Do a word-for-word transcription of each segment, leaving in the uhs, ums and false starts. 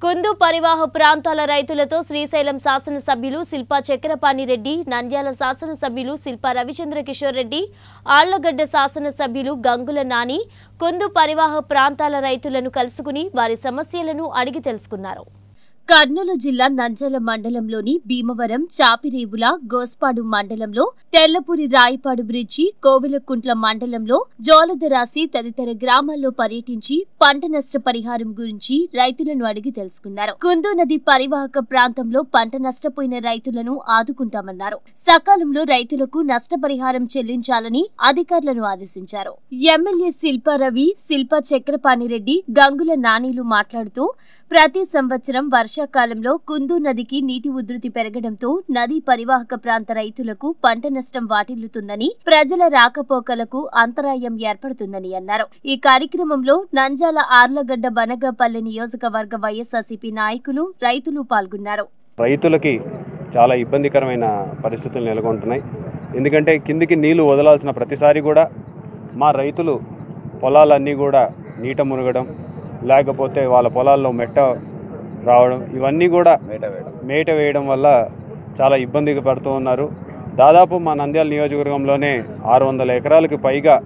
కుందు పరివాహ ప్రాంతాల రైతులతో శ్రీశైలం శాసనసభ్యులు శిల్పా చక్రపాణి రెడ్డి, నంద్యాల శాసనసభ్యులు శిల్పా రవిచంద్ర కిషోర్ రెడ్డి, ఆళ్లగడ్డ శాసనసభ్యులు గంగుల నాని కుందు పరివాహ ప్రాంతాల రైతులను కలుసుకుని వారి సమస్యలను అడిగి తెలుసుకున్నారు. కర్నూలు జిల్లా నంద్యాల మండలంలోని భీమవరం, చాపిరేవుల, గోస్పాడు మండలంలో తెల్లపూరి రాయిపాడు బ్రిడ్జి, కోవెలకుంట్ల మండలంలో జోలదరాసి తదితర గ్రామాల్లో పర్యటించి పంట నష్ట పరిహారం గురించి రైతులను అడిగి తెలుసుకున్నారు. కుందు నది పరివాహక ప్రాంతంలో పంట నష్టపోయిన రైతులను ఆదుకుంటామన్నారు. సకాలంలో రైతులకు నష్టపరిహారం చెల్లించాలని అధికారులను ఆదేశించారు. ఎమ్మెల్యే శిల్పా రవి, శిల్పా చక్రపాణి రెడ్డి, గంగుల నానీలు మాట్లాడుతూ ప్రతి సంవత్సరం వర్షాకాలంలో కుందు నదికి నీటి ఉధృతి పెరగడంతో నదీ పరివాహక ప్రాంత రైతులకు పంట నష్టం వాటిల్లుతుందని, ప్రజల రాకపోకలకు అంతరాయం ఏర్పడుతుందని అన్నారు. ఈ కార్యక్రమంలో నంద్యాల ఆర్లగడ్డ బనగపల్లి నియోజకవర్గ వైఎస్ఆర్సీపీ నాయకులు, రైతులు పాల్గొన్నారు. రైతులకి చాలా ఇబ్బందికరమైన పరిస్థితులు నెలకొంటున్నాయి. ఎందుకంటే కిందికి నీళ్లు వదలాల్సిన ప్రతిసారి కూడా మా రైతులు పొలాలన్నీ కూడా నీట మునగడం, లేకపోతే వాళ్ళ పొలాల్లో మెట్ట రావడం, ఇవన్నీ కూడా మేట వేయడం మేట వేయడం వల్ల చాలా ఇబ్బందిగా పడుతూ ఉన్నారు. దాదాపు మా నంద్యాల నియోజకవర్గంలోనే ఆరు వందల ఎకరాలకు పైగా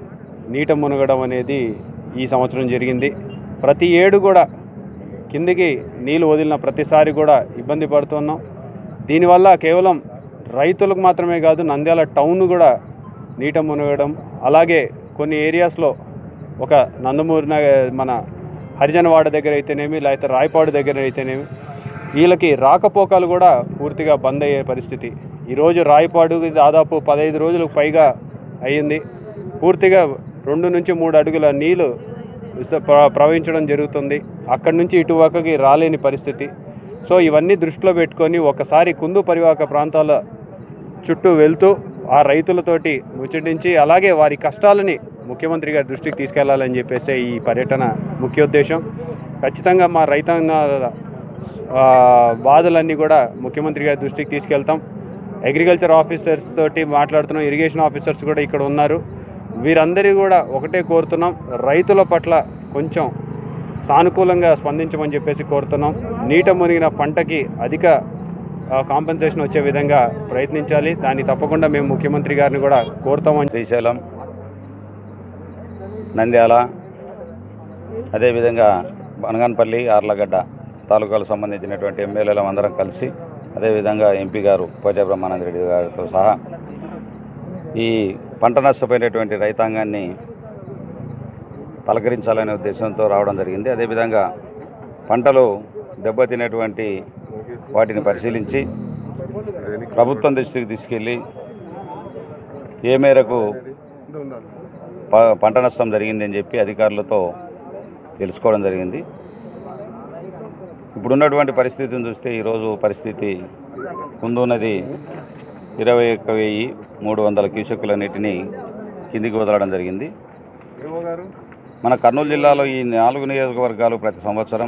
నీట మునగడం అనేది ఈ సంవత్సరం జరిగింది. ప్రతి ఏడు కూడా కిందికి నీళ్ళు వదిలిన ప్రతిసారి కూడా ఇబ్బంది పడుతున్నాం. దీనివల్ల కేవలం రైతులకు మాత్రమే కాదు, నంద్యాల టౌన్ కూడా నీట మునగడం, అలాగే కొన్ని ఏరియాస్లో ఒక నందమూరి మన హరిజనవాడ దగ్గర అయితేనేమి, లేకపోతే రాయపాడు దగ్గర అయితేనేమి వీళ్ళకి రాకపోకలు కూడా పూర్తిగా బంద్ అయ్యే పరిస్థితి. ఈరోజు రాయపాడుకి దాదాపు పదహైదు రోజులకు పైగా అయ్యింది. పూర్తిగా రెండు నుంచి మూడు అడుగుల నీళ్ళు ప్రవహించడం జరుగుతుంది. అక్కడి నుంచి ఇటువక్కకి రాలేని పరిస్థితి. సో ఇవన్నీ దృష్టిలో పెట్టుకొని ఒకసారి కుందు పరివాహక ప్రాంతాల చుట్టూ వెళ్తూ ఆ రైతులతోటి ముచ్చటించి, అలాగే వారి కష్టాలని ముఖ్యమంత్రి గారి దృష్టికి తీసుకెళ్లాలని చెప్పేసి ఈ పర్యటన ముఖ్య ఉద్దేశం. ఖచ్చితంగా మా రైతాంగ బాధలన్నీ కూడా ముఖ్యమంత్రి గారి దృష్టికి తీసుకెళ్తాం. అగ్రికల్చర్ ఆఫీసర్స్ తోటి మాట్లాడుతున్నాం, ఇరిగేషన్ ఆఫీసర్స్ కూడా ఇక్కడ ఉన్నారు. వీరందరూ కూడా ఒకటే కోరుతున్నాం, రైతుల పట్ల కొంచెం సానుకూలంగా స్పందించమని చెప్పేసి కోరుతున్నాం. నీట మునిగిన పంటకి అధిక కాంపెన్సేషన్ వచ్చే విధంగా ప్రయత్నించాలి. దాన్ని తప్పకుండా మేము ముఖ్యమంత్రి గారిని కూడా కోరుతామని. శ్రీశైలం, నంద్యాల, అదేవిధంగా బనగానపల్లి, ఆర్లగడ్డ తాలూకాలకు సంబంధించినటువంటి ఎమ్మెల్యేలు అందరం కలిసి, అదేవిధంగా ఎంపీ గారు పోచా బ్రహ్మానంద రెడ్డి గారితో సహా ఈ పంట నష్టపోయినటువంటి రైతాంగాన్ని పలకరించాలనే ఉద్దేశంతో రావడం జరిగింది. అదేవిధంగా పంటలు దెబ్బతిన్నటువంటి వాటిని పరిశీలించి ప్రభుత్వం దృష్టికి తీసుకెళ్ళి ఏ మేరకు పంట నష్టం జరిగిందని చెప్పి అధికారులతో తెలుసుకోవడం జరిగింది. ఇప్పుడున్నటువంటి పరిస్థితిని చూస్తే ఈరోజు పరిస్థితి కుందు నది ఇరవై ఒక్క వెయ్యి మూడు వందల క్యూసెక్కుల నీటిని కిందికి వదలడం జరిగింది. మన కర్నూలు జిల్లాలో ఈ నాలుగు నియోజకవర్గాలు ప్రతి సంవత్సరం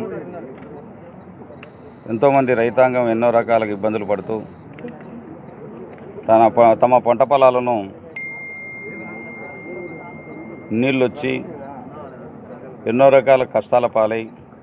ఎంతోమంది రైతాంగం ఎన్నో రకాల ఇబ్బందులు పడుతూ తన తమ పంట పొలాలను నీళ్ళు వచ్చి ఎన్నో రకాల కష్టాల పాలై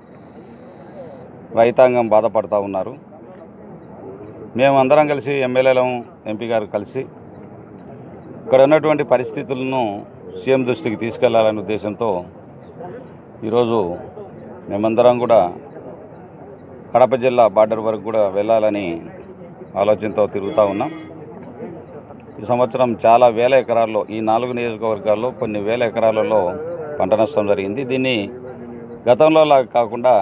రైతాంగం బాధపడుతూ ఉన్నారు. మేము అందరం కలిసి ఎమ్మెల్యేలం, ఎంపీ గారు కలిసి ఇక్కడ ఉన్నటువంటి పరిస్థితులను సీఎం దృష్టికి తీసుకెళ్లాలనే ఉద్దేశంతో ఈరోజు మేమందరం కూడా కడప జిల్లా బార్డర్ వరకు కూడా వెళ్ళాలని ఆలోచనతో తిరుగుతూ ఉన్నాం. ఈ సంవత్సరం చాలా వేల ఎకరాల్లో, ఈ నాలుగు నియోజకవర్గాల్లో కొన్ని వేల ఎకరాలలో పంట నష్టం జరిగింది. దీన్ని గతంలో లాగా కాకుండా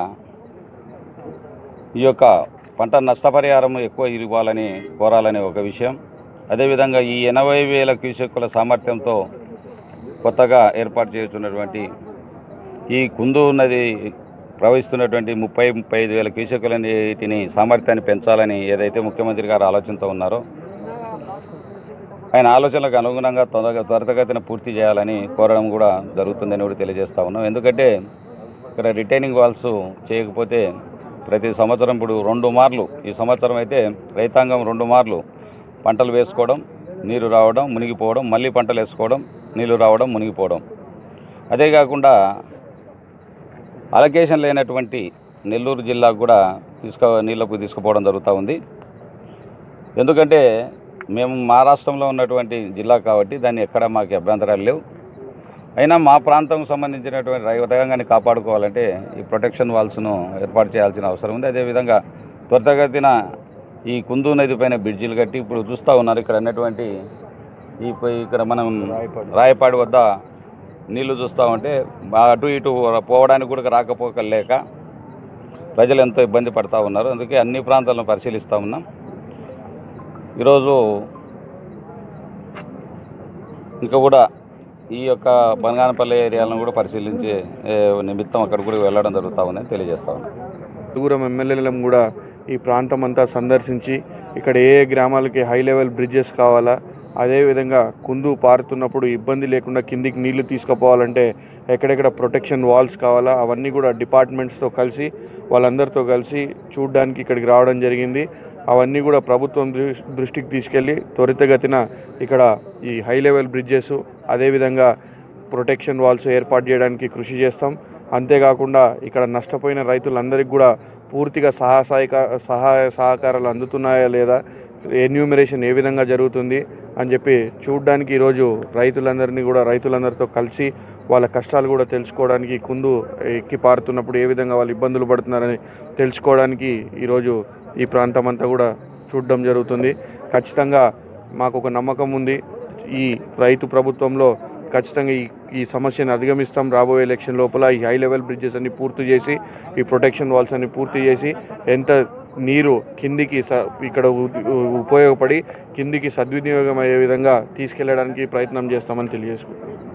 ఈ యొక్క పంట నష్టపరిహారం ఎక్కువ ఇవ్వాలని కోరాలనే ఒక విషయం. అదేవిధంగా ఈ ఎనభై వేల క్యూసెక్కుల సామర్థ్యంతో కొత్తగా ఏర్పాటు చేస్తున్నటువంటి ఈ కుందు నది ప్రవహిస్తున్నటువంటి ముప్పై ముప్పై ఐదు వేల క్యూసెక్కుల నీటిని సామర్థ్యాన్ని పెంచాలని ఏదైతే ముఖ్యమంత్రి గారు ఆలోచనతో ఉన్నారో ఆయన ఆలోచనలకు అనుగుణంగా తొందరగా త్వరితగతిన పూర్తి చేయాలని కోరడం కూడా జరుగుతుందని కూడా తెలియజేస్తా ఉన్నాం. ఎందుకంటే ఇక్కడ రిటైనింగ్ వాల్స్ చేయకపోతే ప్రతి సంవత్సరం ఇప్పుడు రెండు మార్లు, ఈ సంవత్సరం అయితే రైతాంగం రెండు మార్లు పంటలు వేసుకోవడం, నీరు రావడం, మునిగిపోవడం, మళ్ళీ పంటలు వేసుకోవడం, నీళ్లు రావడం, మునిగిపోవడం. అదే కాకుండా అలొకేషన్ లేనటువంటి నెల్లూరు జిల్లాకు కూడా తీసుకు నీళ్లకు తీసుకుపోవడం జరుగుతూ ఉంది. ఎందుకంటే మేము మా రాష్ట్రంలో ఉన్నటువంటి జిల్లా కాబట్టి దాన్ని ఎక్కడ మాకు అభ్యంతరాలు లేవు. అయినా మా ప్రాంతం సంబంధించినటువంటి రైతాంగాన్ని కాపాడుకోవాలంటే ఈ ప్రొటెక్షన్ వాల్స్ను ఏర్పాటు చేయాల్సిన అవసరం ఉంది. అదేవిధంగా త్వరితగతిన ఈ కుందు నది పైన బ్రిడ్జిలు కట్టి ఇప్పుడు చూస్తూ ఉన్నారు. ఇక్కడ ఉన్నటువంటి ఈ ఇక్కడ మనం రాయపాడు వద్ద నీళ్లు చూస్తూ ఉంటే అటు ఇటు పోవడానికి కూడా రాకపోకలు లేక ప్రజలు ఎంతో ఇబ్బంది పడుతూ ఉన్నారు. అందుకే అన్ని ప్రాంతాలను పరిశీలిస్తూ ఉన్నాం. ఈరోజు ఇంకా కూడా ఈ యొక్క బంగానపల్లి ఏరియాలను కూడా పరిశీలించే నిమిత్తం అక్కడ కూడా వెళ్ళడం జరుగుతూ ఉందని తెలియజేస్తా ఉన్నాం. దూరం ఎమ్మెల్యేలను కూడా ఈ ప్రాంతం అంతా సందర్శించి ఇక్కడ ఏ గ్రామాలకి హై లెవెల్ బ్రిడ్జెస్ కావాలా, అదేవిధంగా కుందు పారుతున్నప్పుడు ఇబ్బంది లేకుండా కిందికి నీళ్లు తీసుకుపోవాలంటే ఎక్కడెక్కడ ప్రొటెక్షన్ వాల్స్ కావాలా అవన్నీ కూడా డిపార్ట్మెంట్స్తో కలిసి వాళ్ళందరితో కలిసి చూడడానికి ఇక్కడికి రావడం జరిగింది. అవన్నీ కూడా ప్రభుత్వం దృష్టికి తీసుకెళ్ళి త్వరితగతిన ఇక్కడ ఈ హై లెవెల్ బ్రిడ్జెస్ అదేవిధంగా ప్రొటెక్షన్ వాల్స్ ఏర్పాటు చేయడానికి కృషి చేస్తాం. అంతేకాకుండా ఇక్కడ నష్టపోయిన రైతులందరికీ కూడా పూర్తిగా సహాయ సహాయ సహకారాలు అందుతున్నాయా లేదా, ఎన్యూమరేషన్ ఏ విధంగా జరుగుతుంది అని చెప్పి చూడడానికి ఈరోజు రైతులందరినీ కూడా రైతులందరితో కలిసి వాళ్ళ కష్టాలు కూడా తెలుసుకోవడానికి, కుందు ఎక్కి పారుతున్నప్పుడు ఏ విధంగా వాళ్ళు ఇబ్బందులు పడుతున్నారని తెలుసుకోవడానికి ఈరోజు ఈ ప్రాంతం అంతా కూడా చూడడం జరుగుతుంది. ఖచ్చితంగా మాకు ఒక నమ్మకం ఉంది, ఈ రైతు ప్రభుత్వంలో ఖచ్చితంగా ఈ ఈ సమస్యను అధిగమిస్తాం. రాబోయే ఎలక్షన్ లోపల ఈ హై లెవెల్ బ్రిడ్జెస్ అన్ని పూర్తి చేసి ఈ ప్రొటెక్షన్ వాల్స్ అన్ని పూర్తి చేసి ఎంత నీరు కిందికి స ఇక్కడ ఉపయోగపడి కిందికి సద్వినియోగం అయ్యే విధంగా తీసుకెళ్లడానికి ప్రయత్నం చేస్తామని తెలియజేసుకుంటాం.